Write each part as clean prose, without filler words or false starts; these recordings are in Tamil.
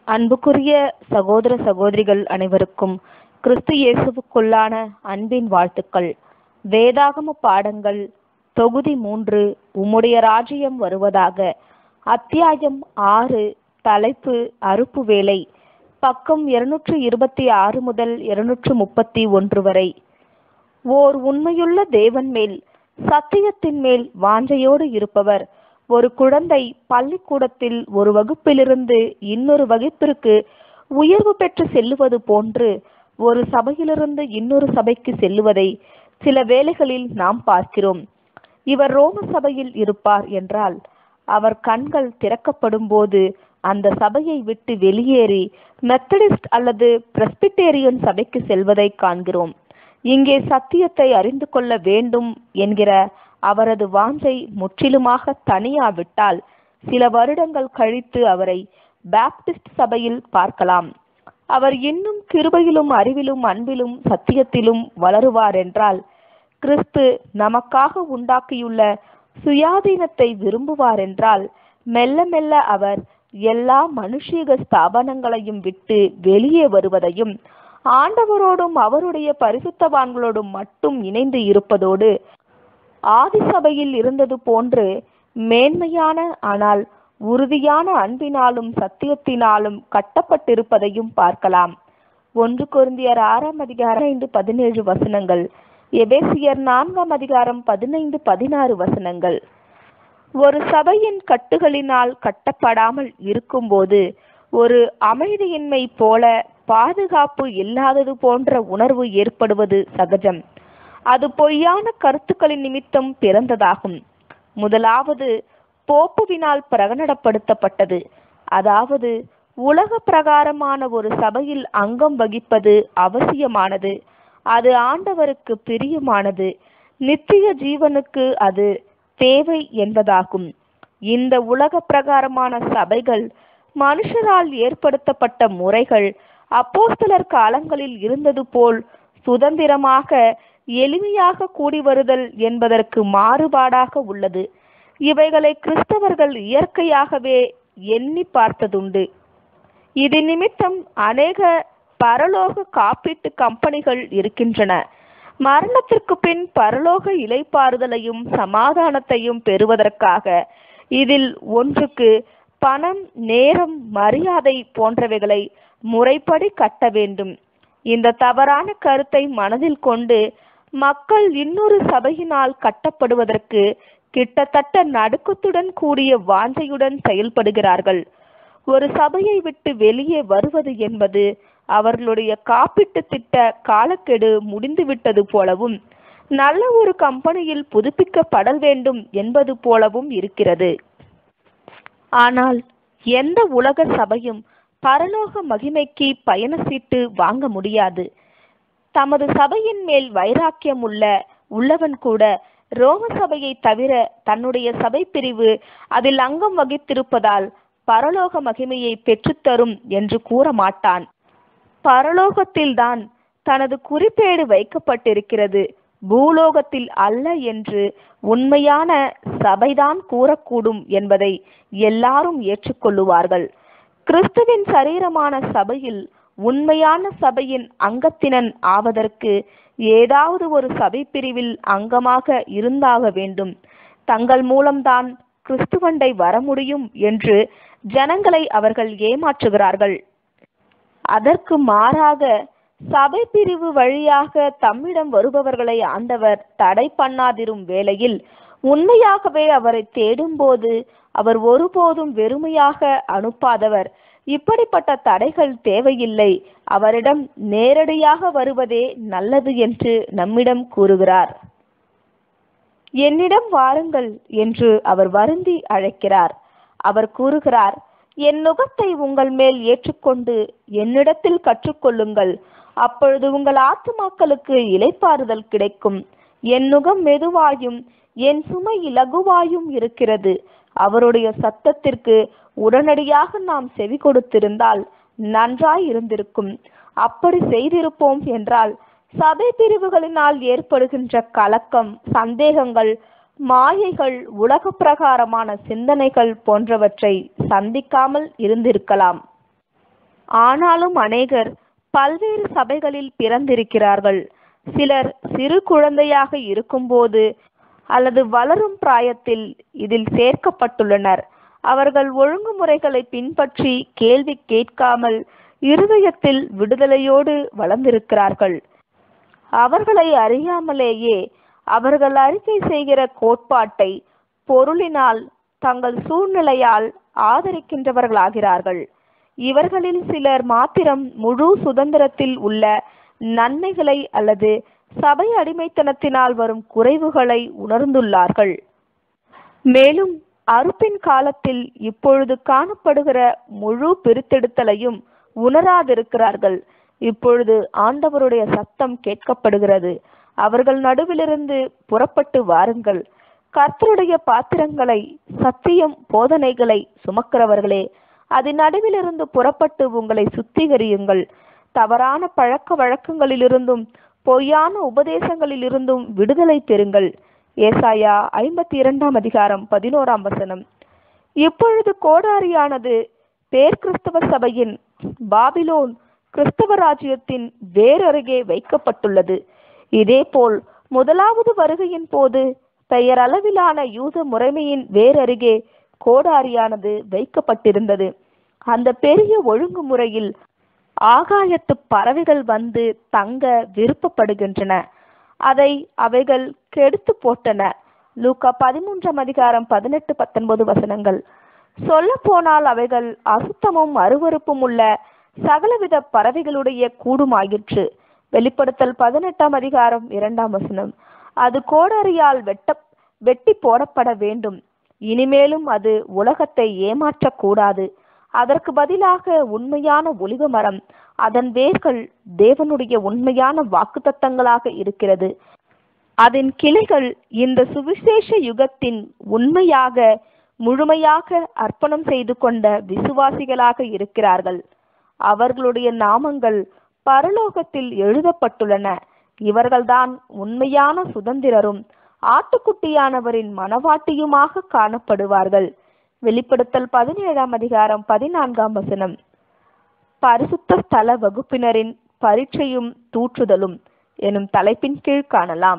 அன்புக்குரிய சகோதர சகோதரிகள் அனைவருக்கும் கிறிஸ்து இயேசுவுக்குள்ளான அன்பின் வாழ்த்துக்கள். வேதாகம பாடங்கள் தொகுதி 3 உம்முடைய ராஜ்யம் வருவதாக. அத்தியாயம் 6. தலைப்பு அறுப்பு வேலை. பக்கம் 226 முதல் 231 வரை. ஓர் உண்மையுள்ள தேவன் மேல், சத்தியத்தின் மேல் வாஞ்சையோடு இருப்பவர் ஒரு குழந்தை பள்ளிக்கூடத்தில் ஒரு வகுப்பிலிருந்து இன்னொரு வகுப்பிற்கு உயர்வு பெற்று செல்லுவது போன்று ஒரு சபையிலிருந்து இன்னொரு சபைக்கு செல்லுவதை சில வேளைகளில் நாம் பார்க்கிறோம். இவர் ரோம சபையில் இருப்பார் என்றால் அவர் கண்கள் திறக்கப்படும் போது அந்த சபையை விட்டு வெளியேறி மெத்தடிஸ்ட் அல்லது பிரெஸ்பிட்டேரியன் சபைக்கு செல்வதை காண்கிறோம். இங்கே சத்தியத்தை அறிந்து கொள்ள வேண்டும் என்கிற அவரது வாஞ்சை முற்றிலுமாக தனியாவிட்டால் சில வருடங்கள் கழித்து அவரை பாப்டிஸ்ட் சபையில் பார்க்கலாம். அவர் இன்னும் கிருபையிலும் அறிவிலும் அன்பிலும் சத்தியத்திலும் வளருவார் என்றால் கிறிஸ்து நமக்காக உண்டாக்கியுள்ள சுயாதீனத்தை விரும்புவார் என்றால் மெல்ல மெல்ல அவர் எல்லா மனுஷீக ஸ்தாபனங்களையும் விட்டு வெளியே வருவதையும் ஆண்டவரோடும் அவருடைய பரிசுத்தவான்களோடும் மட்டும் இணைந்து இருப்பதோடு ஆதி சபையில் இருந்தது போன்று மேன்மையான ஆனால் உறுதியான அன்பினாலும் சத்தியத்தினாலும் கட்டப்பட்டிருப்பதையும் பார்க்கலாம். 1 கொரிந்தியர் 6 அதிகாரம் 5-17 வசனங்கள், எபேசியர் 4 அதிகாரம் 15-16 வசனங்கள். ஒரு சபையின் கட்டுகளினால் கட்டப்படாமல் இருக்கும்போது ஒரு அமைதியின்மை போல பாதுகாப்பு இல்லாதது போன்ற உணர்வு ஏற்படுவது சகஜம். அது பொய்யான கருத்துக்களின் நிமித்தம் பிறந்ததாகும். முதலாவது போப்புவினால் பிரகடனப்படுத்தப்பட்டது. அதாவது உலக பிரகாரமான ஒரு சபையில் அங்கம் வகிப்பது அவசியமானது, அது ஆண்டவருக்கு பிரியமானது, நித்திய ஜீவனுக்கு அது தேவை என்பதாகும். இந்த உலக பிரகாரமான சபைகள் மனுஷரால் ஏற்படுத்தப்பட்ட முறைகள் அப்போஸ்தலர் காலங்களில் இருந்தது போல் சுதந்திரமாக எளிமையாக கூடி வருதல் என்பதற்கு மாறுபாடாக உள்ளது. இவைகளை கிறிஸ்தவர்கள் இயற்கையாகவே எண்ணி பார்த்ததுண்டு. இது நிமித்தம் அநேக பரலோக காப்பீட்டு கம்பெனிகள் இருக்கின்றன. மரணத்திற்கு பின் பரலோக இளைப்பாறுதலையும் சமாதானத்தையும் பெறுவதற்காக இதில் ஒன்றுக்கு பணம், நேரம், மரியாதை போன்றவைகளை முறைப்படி கட்ட வேண்டும். இந்த தவறான கருத்தை மனதில் கொண்டு மக்கள் இன்னொரு சபையினால் கட்டப்படுவதற்கு கிட்டத்தட்ட நடுக்கத்துடன் கூடிய வாஞ்சையுடன் செயல்படுகிறார்கள். ஒரு சபையை விட்டு வெளியே வருவது என்பது அவர்களுடைய காப்பீட்டு திட்ட காலக்கெடு முடிந்துவிட்டது போலவும் நல்ல ஒரு கம்பெனியில் புதுப்பிக்கப்பட வேண்டும் என்பது போலவும் இருக்கிறது. ஆனால் எந்த உலக சபையும் பரலோக மகிமைக்கு பயண சீட்டு வாங்க முடியாது. தமது சபையின் மேல் வைராக்கியம் உள்ளவன் கூட ரோம சபையை தவிர தன்னுடைய சபை பிரிவு அதில் அங்கம் வகித்திருப்பதால் பரலோக மகிமையை பெற்றுத்தரும் என்று கூற மாட்டான். பரலோகத்தில்தான் தனது குறிப்பேடு வைக்கப்பட்டிருக்கிறது, பூலோகத்தில் அல்ல என்று உண்மையான சபைதான் கூறக்கூடும் என்பதை எல்லாரும் ஏற்றுக்கொள்ளுவார்கள். கிறிஸ்துவின் சரீரமான சபையில் உண்மையான சபையின் அங்கத்தினன் ஆவதற்கு ஏதாவது ஒரு சபை பிரிவில் அங்கமாக இருந்தாக வேண்டும். தங்கள் மூலம்தான் கிறிஸ்துவண்டை வர முடியும் என்று ஜனங்களை அவர்கள் ஏமாற்றுகிறார்கள். அதற்கு மாறாக சபை பிரிவு வழியாக தம்மிடம் வருபவர்களை ஆண்டவர் தடை பண்ணாதிரும் வேளையில் உண்மையாகவே அவரை தேடும்போது அவர் ஒருபோதும் வெறுமையாக அனுப்பாதவர். இப்படிப்பட்ட தடைகள் தேவையில்லை, அவரிடம் நேரடியாக வருவதே நல்லது என்று நம்மிடம் கூறுகிறார். என்னிடம் வாருங்கள் என்று அவர் வருந்தி அழைக்கிறார். அவர் கூறுகிறார், என் நுகத்தை உங்கள் மேல் ஏற்றுக்கொண்டு என்னிடத்தில் கற்றுக்கொள்ளுங்கள், அப்பொழுது உங்கள் ஆத்துமாக்களுக்கு இளைப்பாறுதல் கிடைக்கும். என் நுகம் மெதுவாயும் என் சுமை இலகுவாயும் இருக்கிறது. அவருடைய சத்தத்திற்கு உடனடியாக நாம் செவி கொடுத்திருந்தால் நன்றாய் இருந்திருக்கும். அப்படி செய்திருப்போம் என்றால் சபை பிரிவுகளினால் ஏற்படுகின்ற கலக்கம், சந்தேகங்கள், மாயைகள், உலக பிரகாரமான சிந்தனைகள் போன்றவற்றை சந்திக்காமல் இருந்திருக்கலாம். ஆனாலும் அநேகர் பல்வேறு சபைகளில் பிறந்திருக்கிறார்கள். சிலர் சிறு குழந்தையாக இருக்கும்போது அல்லது வளரும் பிராயத்தில் இதில் சேர்க்கப்பட்டுள்ளனர். அவர்கள் ஒழுங்குமுறைகளை பின்பற்றி கேள்வி கேட்காமல் இருதயத்தில் விடுதலையோடு வளர்ந்திருக்கிறார்கள். அவர்களை அறியாமலேயே அவர்கள் அறிக்கை செய்கிற கோட்பாட்டை பொருளினால் தங்கள் சூழ்நிலையால் ஆதரிக்கின்றவர்களாகிறார்கள். இவர்களில் சிலர் மாத்திரம் முழு சுதந்திரத்தில் உள்ள நன்மைகளை அல்லது சபை அடிமைத்தனத்தினால் வரும் குறைவுகளை உணர்ந்துள்ளார்கள். மேலும் அறுப்பின் காலத்தில் இப்பொழுது காணப்படுகிற முழு பிரித்தெடுத்தலையும் உணராதிருக்கிறார்கள். இப்பொழுது ஆண்டவருடைய சத்தம் கேட்கப்படுகிறது. அவர்கள் நடுவிலிருந்து புறப்பட்டு வாருங்கள். கர்த்தருடைய பாத்திரங்களை, சத்தியம் போதனைகளை சுமக்கிறவர்களே, அதன் நடுவிலிருந்து புறப்பட்டு உங்களை சுத்திகரியுங்கள். தவறான பழக்க வழக்கங்களிலிருந்தும் பொய்யான உபதேசங்களிலிருந்தும் விடுதலை பெறுங்கள். ஏசாயா 52:11. இப்பொழுது கோடாரியானது பேர் கிறிஸ்தவ சபையின் பாபிலோன் கிறிஸ்தவ ராஜ்யத்தின் வேரருகே வைக்கப்பட்டுள்ளது. இதேபோல் முதலாவது வருகையின் போது பெயரளவிலான யூத முறைமையின் வேரருகே கோடாரியானது வைக்கப்பட்டிருந்தது. அந்த பெரிய ஒழுங்குமுறையில் ஆகாயத்து பறவைகள் வந்து தங்க விருப்பப்படுகின்றன. அதை அவைகள் கெடுத்து போட்டன. லூக்கா 13:18-19. சொல்ல போனால் அவைகள் அசுத்தமும் அருவருப்பும் உள்ள சகலவித பறவைகளுடைய கூடுமாயிற்று. வெளிப்படுத்தல் 18:2. அது கோடாரியால் வெட்டி போடப்பட வேண்டும். இனிமேலும் அது உலகத்தை ஏமாற்றக்கூடாது. அதற்கு பதிலாக உண்மையான ஒலிவ மரம், அதன் வேர்கள் தேவனுடைய உண்மையான வாக்குத்தத்தங்களாக இருக்கிறது. அதன் கிளைகள் இந்த சுவிசேஷ யுகத்தின் உண்மையாக முழுமையாக அர்ப்பணம் செய்து கொண்ட விசுவாசிகளாக இருக்கிறார்கள். அவர்களுடைய நாமங்கள் பரலோகத்தில் எழுதப்பட்டுள்ளன. இவர்கள்தான் உண்மையான சுதந்திரரும் ஆட்டுக்குட்டியானவரின் மனவாட்டியுமாக காணப்படுவார்கள். வெளிப்படுத்தல் 17:14. பரிசுத்த ஸ்தல வகுப்பினரின் பரீட்சையும் தூற்றுதலும் எனும் தலைப்பின் கீழ் காணலாம்.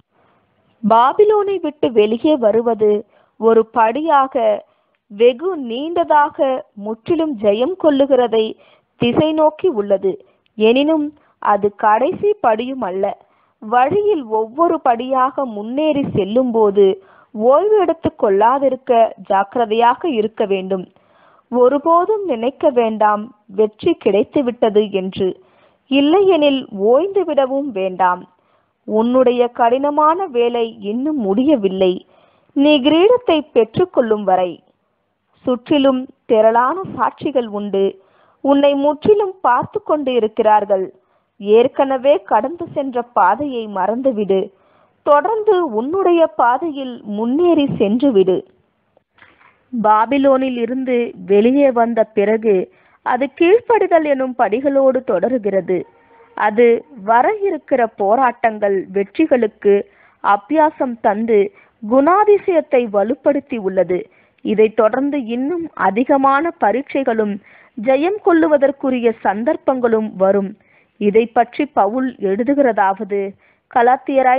பாபிலோனை விட்டு வெளியே வருவது ஒரு படியாக வெகு நீண்டதாக முற்றிலும் ஜெயம் கொள்ளுகிறதை திசை நோக்கி உள்ளது. எனினும் அது கடைசி படியும் அல்ல. வழியில் ஒவ்வொரு படியாக முன்னேறி செல்லும் போது ஓய்வு எடுத்துக் கொள்ளாதிருக்க ஜாக்கிரதையாக இருக்க வேண்டும். ஒருபோதும் நினைக்க வேண்டாம் வெற்றி கிடைத்துவிட்டது என்று. இல்லையெனில் ஓய்ந்து விடவும் வேண்டாம். உன்னுடைய கடினமான வேலை இன்னும் முடியவில்லை. நீ கிரீடத்தை பெற்றுக்கொள்ளும் வரை. சுற்றிலும் திரளான சாட்சிகள் உண்டு. உன்னை முற்றிலும் பார்த்து கொண்டு இருக்கிறார்கள். ஏற்கனவே கடந்து சென்ற பாதையை மறந்துவிடு. தொடர்ந்து உன்னுடைய பாதையில் முன்னேறி சென்று விடு. பாபிலோனில் இருந்து வெளியே வந்த பிறகு அது கீழ்ப்படிதல் எனும் படிகளோடு தொடருகிறது. அது வர இருக்கிற போராட்டங்கள் வெற்றிகளுக்கு அபியாசம் தந்து குணாதிசயத்தை வலுப்படுத்தி உள்ளது. இதை தொடர்ந்து இன்னும் அதிகமான பரீட்சைகளும் ஜெயம் கொள்ளுவதற்குரிய சந்தர்ப்பங்களும் வரும். இதை பற்றி பவுல் எழுதுகிறதாவது கலாத்தியர்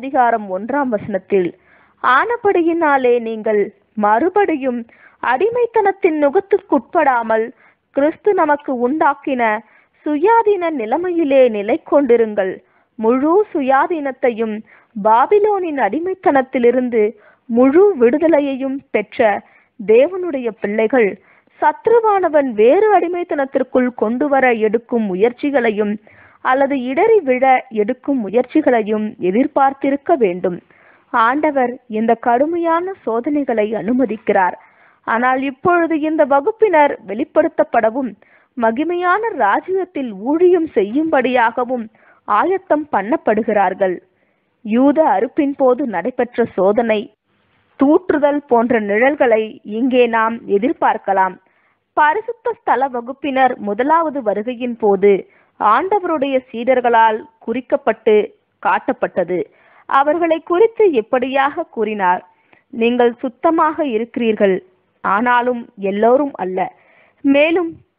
5:1 ஆனபடியினாலே நீங்கள் மறுபடியும் அடிமைத்தனத்தின் நுகத்துக்குட்படாமல் கிறிஸ்து நமக்கு உண்டாக்கின சுயாதீன நிலைமையிலே நிலை கொண்டிருங்கள். முழு சுயாதீனத்தையும் பாபிலோனின் அடிமைத்தனத்திலிருந்து முழு விடுதலையையும் பெற்ற தேவனுடைய பிள்ளைகள் சத்ருவானவன் வேறு அடிமைத்தனத்திற்குள் கொண்டு வர எடுக்கும் முயற்சிகளையும் அல்லது இடறி விழ எடுக்கும் முயற்சிகளையும் எதிர்பார்த்திருக்க வேண்டும். ஆண்டவர் இந்த கடுமையான சோதனைகளை அனுமதிக்கிறார். ஆனால் இப்பொழுது இந்த வகுப்பினர் வெளிப்படுத்தப்படவும் மகிமையான ராஜ்யத்தில் ஊழியம் செய்யும்படியாகவும் ஆயத்தம் பண்ணப்படுகிறார்கள். யூத அறுப்பின் போது நடைபெற்ற சோதனை, தூற்றுதல் போன்ற நிழல்களை இங்கே நாம் எதிர்பார்க்கலாம். பரிசுத்த ஸ்தல வகுப்பினர் முதலாவது வருகையின் போது ஆண்டவருடைய சீடர்களால் குறிக்கப்பட்டு காட்டப்பட்டது. அவர்களை குறித்து எப்படியாக கூறினார்? நீங்கள் சுத்தமாக இருக்கிறீர்கள், ஆனாலும் எல்லோரும் அல்ல. மேலும்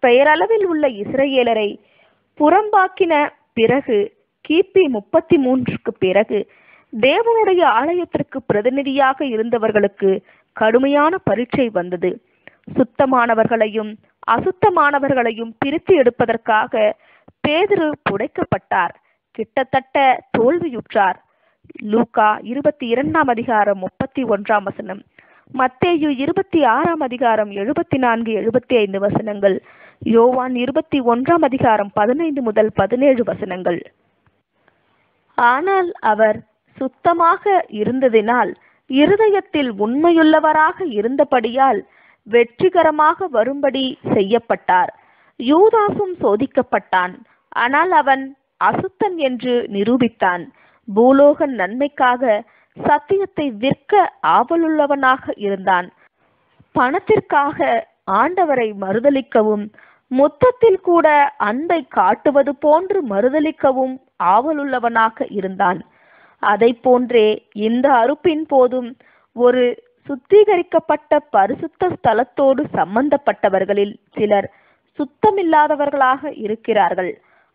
பெயரளவில் உள்ள இஸ்ரேலரை புறம்பாக்கின பிறகு கிபி 33க்கு பிறகு தேவனுடைய ஆலயத்திற்கு பிரதிநிதியாக இருந்தவர்களுக்கு கடுமையான பரீட்சை வந்தது. சுத்தமானவர்களையும் அசுத்தமானவர்களையும் பிரித்து எடுப்பதற்காக பேதுரு புடைக்கப்பட்டார், கிட்டத்தட்ட தோல்வியுற்றார். லூக்கா 22 அதிகாரம் 31 மத்தேயு 26 அதிகாரம் 74-75 வசனங்கள், யோவான் 21 அதிகாரம் 15 முதல் 17 ஆனால் அவர் சுத்தமாக இருந்ததினால், இருதயத்தில் உண்மையுள்ளவராக இருந்தபடியால் வெற்றிகரமாக வரும்படி செய்யப்பட்டார். யூதாசும் சோதிக்கப்பட்டான், ஆனால் அவன் அசுத்தன் என்று நிரூபித்தான். பூலோக நன்மைக்காக சத்தியத்தை விற்க ஆவலுள்ளவனாக இருந்தான். பணத்திற்காக ஆண்டவரை மறுதலிக்கவும், மொத்தத்தில் கூட அன்பை காட்டுவது போன்று மறுதலிக்கவும் ஆவலுள்ளவனாக இருந்தான். அதை போன்றே இந்த அறுப்பின் போதும் ஒரு சுத்திகரிக்கப்பட்ட பரிசுத்த ஸ்தலத்தோடு சம்பந்தப்பட்டவர்களில் சிலர் சுத்தமில்லாதவர்களாக இருக்கிறார்கள்.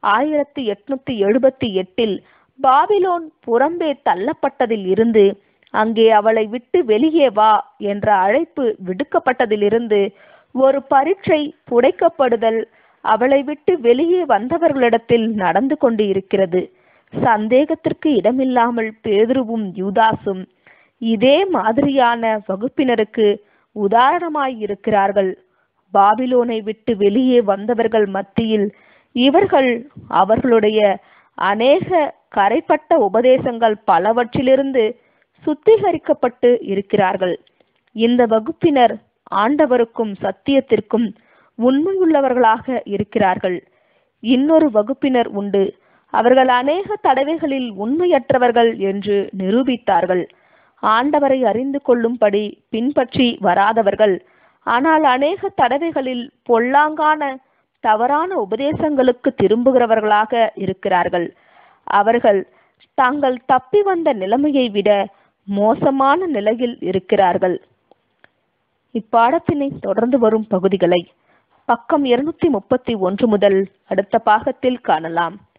1878 பாபிலோன் புறம்பே தள்ளப்பட்டதில் இருந்து, அங்கே அவளை விட்டு வெளியே வா என்ற அழைப்பு விடுக்கப்பட்டதிலிருந்து ஒரு பரீட்சை புடைக்கப்படுதல் அவளை விட்டு வெளியே வந்தவர்களிடத்தில் நடந்து கொண்டு இருக்கிறது. சந்தேகத்திற்கு இடமில்லாமல் பேதுருவும் யூதாசும் இதே மாதிரியான வகுப்பினருக்கு உதாரணமாயிருக்கிறார்கள். பாபிலோனை விட்டு வெளியே வந்தவர்கள் மத்தியில் இவர்கள் அவர்களுடைய அநேக கரைப்பட்ட உபதேசங்கள் பலவற்றிலிருந்து சுத்திகரிக்கப்பட்டு இருக்கிறார்கள். இந்த வகுப்பினர் ஆண்டவருக்கும் சத்தியத்திற்கும் உண்மையுள்ளவர்களாக இருக்கிறார்கள். இன்னொரு வகுப்பினர் உண்டு. அவர்கள் அநேக தடவைகளில் உண்மையற்றவர்கள் என்று நிரூபித்தார்கள். ஆண்டவரை அறிந்து கொள்ளும்படி பின்பற்றி வராதவர்கள், ஆனால் அநேக தடவைகளில் பொல்லாங்கான தவறான உபதேசங்களுக்கு திரும்புகிறவர்களாக இருக்கிறார்கள். அவர்கள் தாங்கள் தப்பி வந்த நிலைமையை விட மோசமான நிலையில் இருக்கிறார்கள். இப்பாடத்தினை தொடர்ந்து வரும் பகுதிகளை பக்கம் 231 முதல் அடுத்த பாகத்தில் காணலாம்.